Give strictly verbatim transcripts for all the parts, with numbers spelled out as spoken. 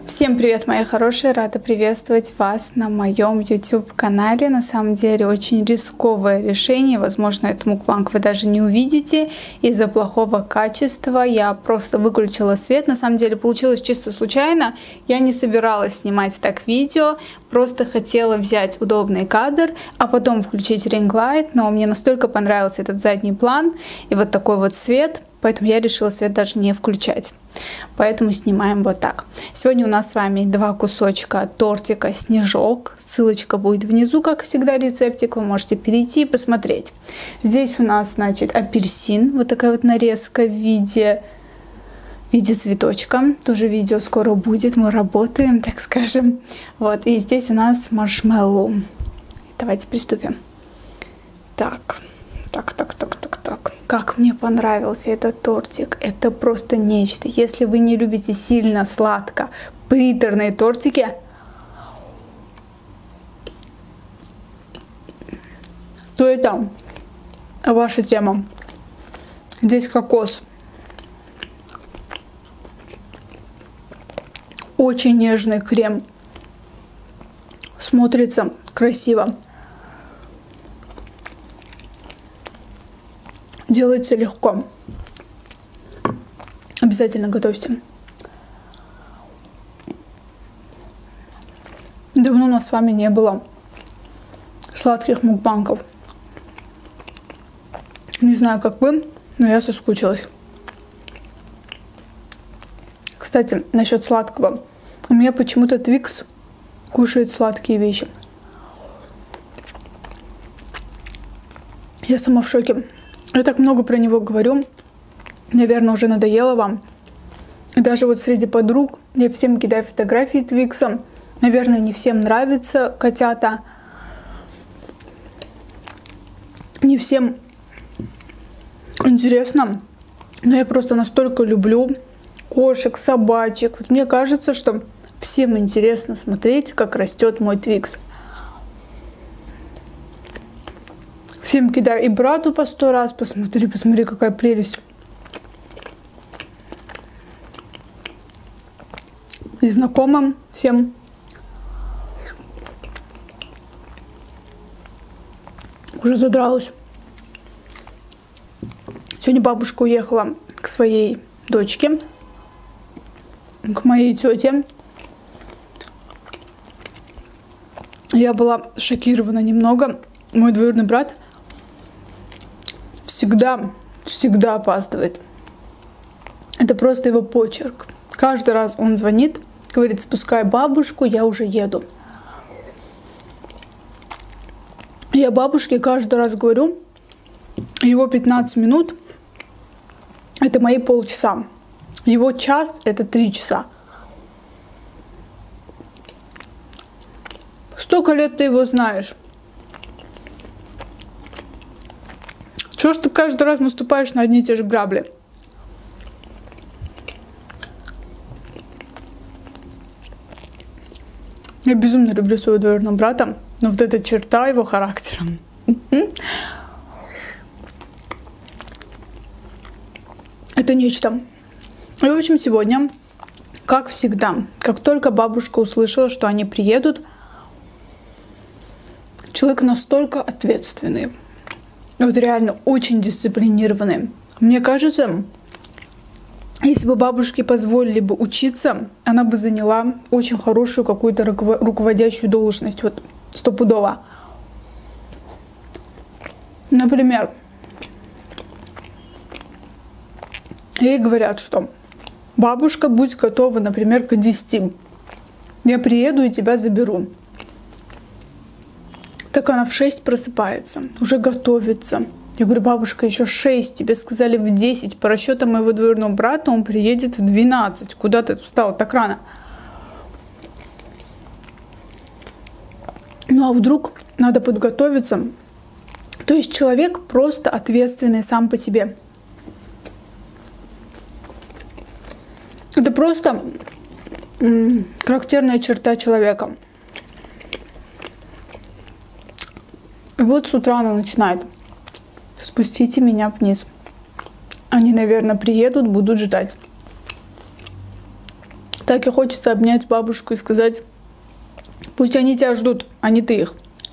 Всем привет, мои хорошие! Рада приветствовать вас на моем YouTube канале. На самом деле очень рисковое решение. Возможно, этот мукбанг вы даже не увидите из-за плохого качества. Я просто выключила свет. На самом деле получилось чисто случайно. Я не собиралась снимать так видео. Просто хотела взять удобный кадр, а потом включить ринг-лайт. Но мне настолько понравился этот задний план и вот такой вот свет. Поэтому я решила свет даже не включать. Поэтому снимаем вот так. Сегодня у нас с вами два кусочка тортика «Снежок». Ссылочка будет внизу, как всегда, рецептик. Вы можете перейти и посмотреть. Здесь у нас, значит, апельсин. Вот такая вот нарезка в виде, в виде цветочка. Тоже видео скоро будет. Мы работаем, так скажем. Вот. И здесь у нас маршмеллоу. Давайте приступим. Так. Так, так, так, так, так. Как мне понравился этот тортик. Это просто нечто. Если вы не любите сильно сладко приторные тортики, то это ваша тема. Здесь кокос. Очень нежный крем. Смотрится красиво. Делается легко. Обязательно готовьте. Давно у нас с вами не было сладких мукбангов. Не знаю, как вы, но я соскучилась. Кстати, насчет сладкого. У меня почему-то Twix кушает сладкие вещи. Я сама в шоке. Я так много про него говорю, наверное, уже надоело вам. И даже вот среди подруг я всем кидаю фотографии Твикса. Наверное, не всем нравятся котята. Не всем интересно. Но я просто настолько люблю кошек, собачек. Вот мне кажется, что всем интересно смотреть, как растет мой Твикс. Всем кидаю и брату по сто раз. Посмотри, посмотри, какая прелесть. И знакомым всем. Уже задралась. Сегодня бабушка уехала к своей дочке, к моей тете. Я была шокирована немного. Мой двоюродный брат всегда, всегда опаздывает. Это просто его почерк. Каждый раз он звонит, говорит: спускай бабушку, я уже еду. Я бабушке каждый раз говорю, его пятнадцать минут — это мои полчаса. Его час — это три часа. Столько лет ты его знаешь. Чего ж ты каждый раз наступаешь на одни и те же грабли? Я безумно люблю своего двоюродного брата, но вот эта черта его характера. Это нечто. И в общем, сегодня, как всегда, как только бабушка услышала, что они приедут, человек настолько ответственный. Вот реально очень дисциплинированный. Мне кажется, если бы бабушке позволили бы учиться, она бы заняла очень хорошую какую-то руководящую должность. Вот стопудово. Например, ей говорят, что бабушка, будь готова, например, к десяти. Я приеду и тебя заберу. Так она в шесть просыпается, уже готовится. Я говорю: бабушка, еще шесть, тебе сказали в десять. По расчетам моего двоюродного брата он приедет в двенадцать. Куда ты встала так рано? Ну а вдруг надо подготовиться? То есть человек просто ответственный сам по себе. Это просто м- характерная черта человека. И вот с утра она начинает: спустите меня вниз. Они, наверное, приедут, будут ждать. Так и хочется обнять бабушку и сказать, пусть они тебя ждут, а не ты их.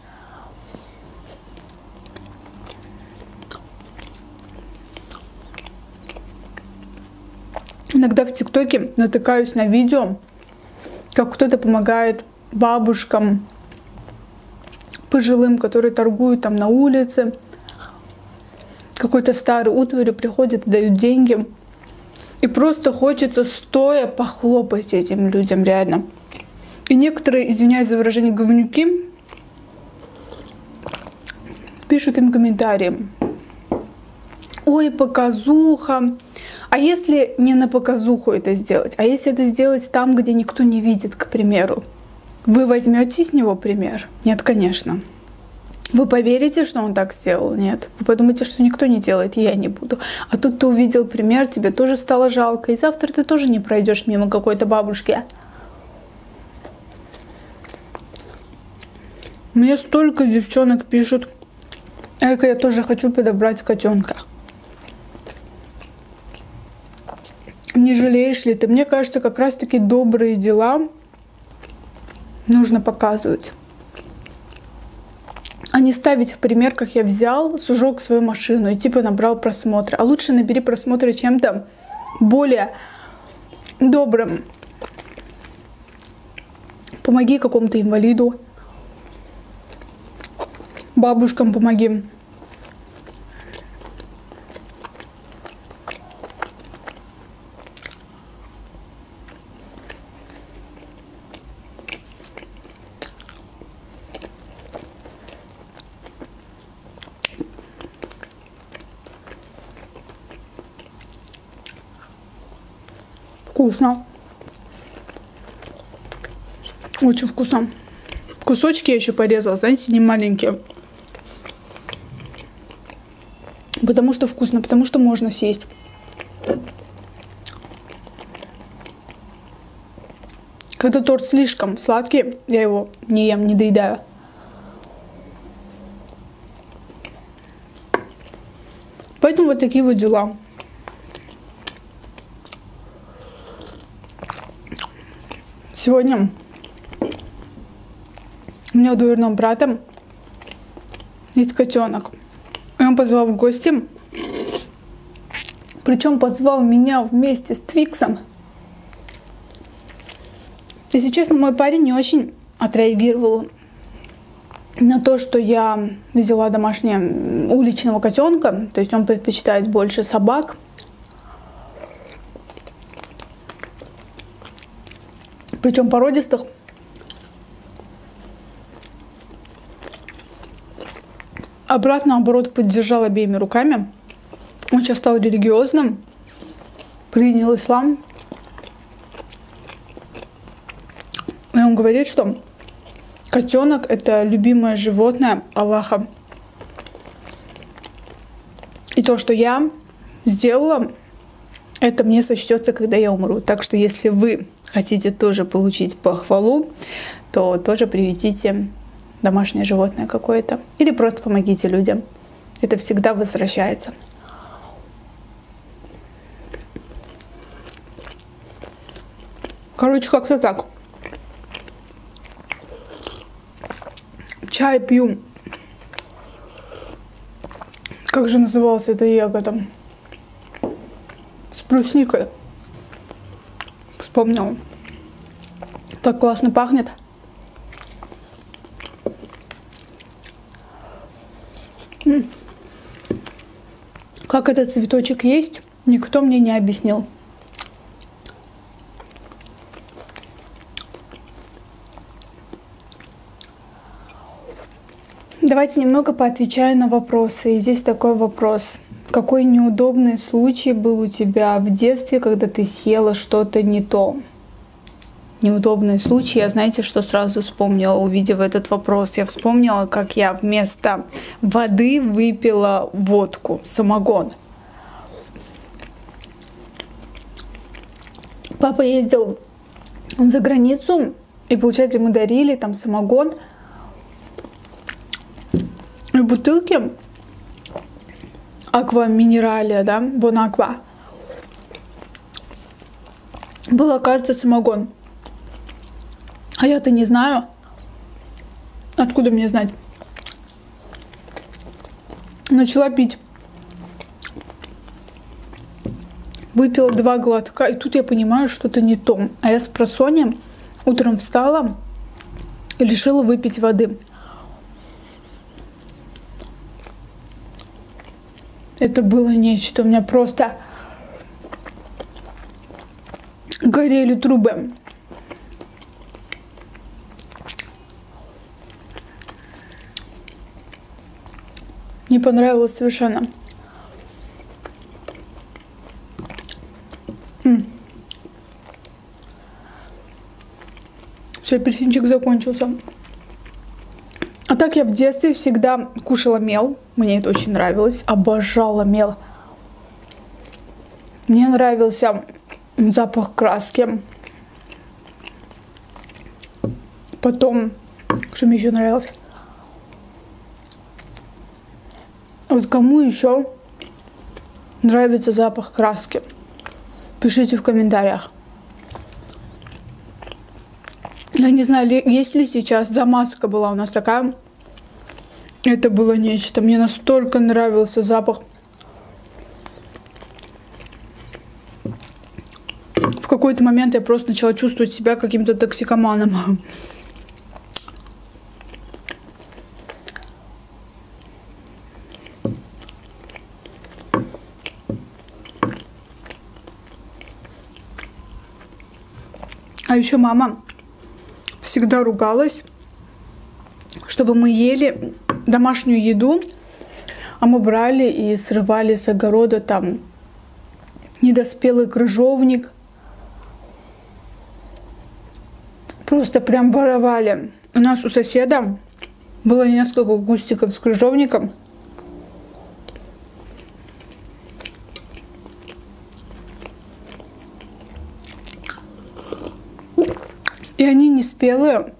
Иногда в ТикТоке натыкаюсь на видео, как кто-то помогает бабушкам, пожилым, которые торгуют там на улице, какой-то старой утварью, приходят и дают деньги. И просто хочется стоя похлопать этим людям, реально. И некоторые, извиняюсь за выражение, говнюки, пишут им комментарии. Ой, показуха. А если не на показуху это сделать? А если это сделать там, где никто не видит, к примеру? Вы возьмете с него пример? Нет, конечно. Вы поверите, что он так сделал? Нет. Вы подумаете, что никто не делает, и я не буду. А тут ты увидел пример, тебе тоже стало жалко, и завтра ты тоже не пройдешь мимо какой-то бабушки. Мне столько девчонок пишут, эка, я тоже хочу подобрать котенка. Не жалеешь ли ты? Мне кажется, как раз-таки добрые дела нужно показывать. А не ставить в пример, как я взял, сжег свою машину и типа набрал просмотры. А лучше набери просмотры чем-то более добрым. Помоги какому-то инвалиду. Бабушкам помоги. Вкусно. Очень вкусно. Кусочки я еще порезала, знаете, не маленькие. Потому что вкусно, потому что можно съесть. Когда торт слишком сладкий, я его не ем, не доедаю. Поэтому вот такие вот дела. Сегодня у меня у двоюродного брата есть котенок. И он позвал в гости. Причем позвал меня вместе с Твиксом. Если честно, мой парень не очень отреагировал на то, что я взяла домашнего уличного котенка. То есть он предпочитает больше собак. Причем породистых. А брат, наоборот, поддержал обеими руками. Он сейчас стал религиозным, принял ислам. И он говорит, что котенок — это любимое животное Аллаха. И то, что я сделала, это мне сочтется, когда я умру. Так что если вы хотите тоже получить похвалу, то тоже приютите домашнее животное какое-то. Или просто помогите людям. Это всегда возвращается. Короче, как-то так. Чай пью. Как же называлась эта ягода? С брусникой. Вспомнила. Так классно пахнет. М-м. Как этот цветочек есть, никто мне не объяснил. Давайте немного поотвечаю на вопросы. И здесь такой вопрос. Какой неудобный случай был у тебя в детстве, когда ты съела что-то не то? Неудобный случай. Я, знаете, что сразу вспомнила, увидев этот вопрос? Я вспомнила, как я вместо воды выпила водку, самогон. Папа ездил за границу, и, получается, ему дарили там самогон. И бутылки аква минералия, да, бонаква. был, оказывается, самогон. А я-то не знаю. Откуда мне знать? Начала пить. Выпила два глотка, и тут я понимаю, что-то не то. А я с просонья утром встала и решила выпить воды. Это было нечто. У меня просто горели трубы. Не понравилось совершенно. М. Все, апельсинчик закончился. А так я в детстве всегда кушала мел. Мне это очень нравилось. Обожала мел. Мне нравился запах краски. Потом, что мне еще нравилось? Вот кому еще нравится запах краски? Пишите в комментариях. Я не знаю, есть ли сейчас замазка была у нас такая. Это было нечто. Мне настолько нравился запах. В какой-то момент я просто начала чувствовать себя каким-то токсикоманом. А еще мама всегда ругалась, чтобы мы ели домашнюю еду, а мы брали и срывали с огорода там недоспелый крыжовник. Просто прям воровали. У нас у соседа было несколько кустиков с крыжовником. И они не спелые,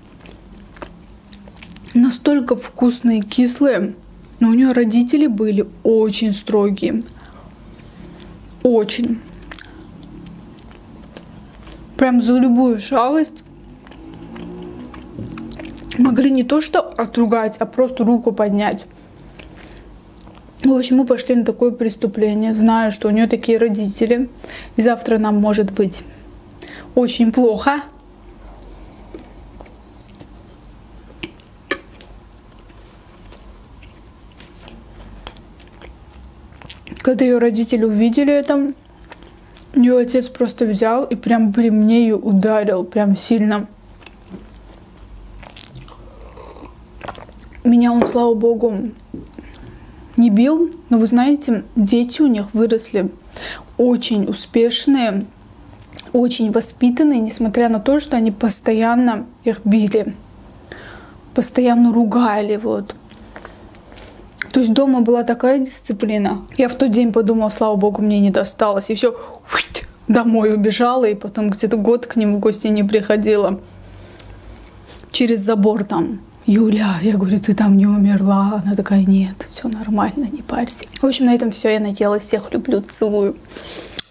настолько вкусные, кислые. Но у нее родители были очень строгие. Очень. Прям за любую шалость могли не то что отругать, а просто руку поднять. В общем, мы пошли на такое преступление, зная, что у нее такие родители. И завтра нам может быть очень плохо. Когда ее родители увидели это, ее отец просто взял и прям при мне ее ударил, прям сильно. Меня он, слава богу, не бил, но вы знаете, дети у них выросли очень успешные, очень воспитанные, несмотря на то, что они постоянно их били, постоянно ругали, вот. То есть дома была такая дисциплина. Я в тот день подумала, слава богу, мне не досталось. И все, домой убежала, и потом где-то год к ним в гости не приходила. Через забор там: Юля, я говорю, ты там не умерла? Она такая: нет, все нормально, не парься. В общем, на этом все. Я наелась. Всех люблю, целую.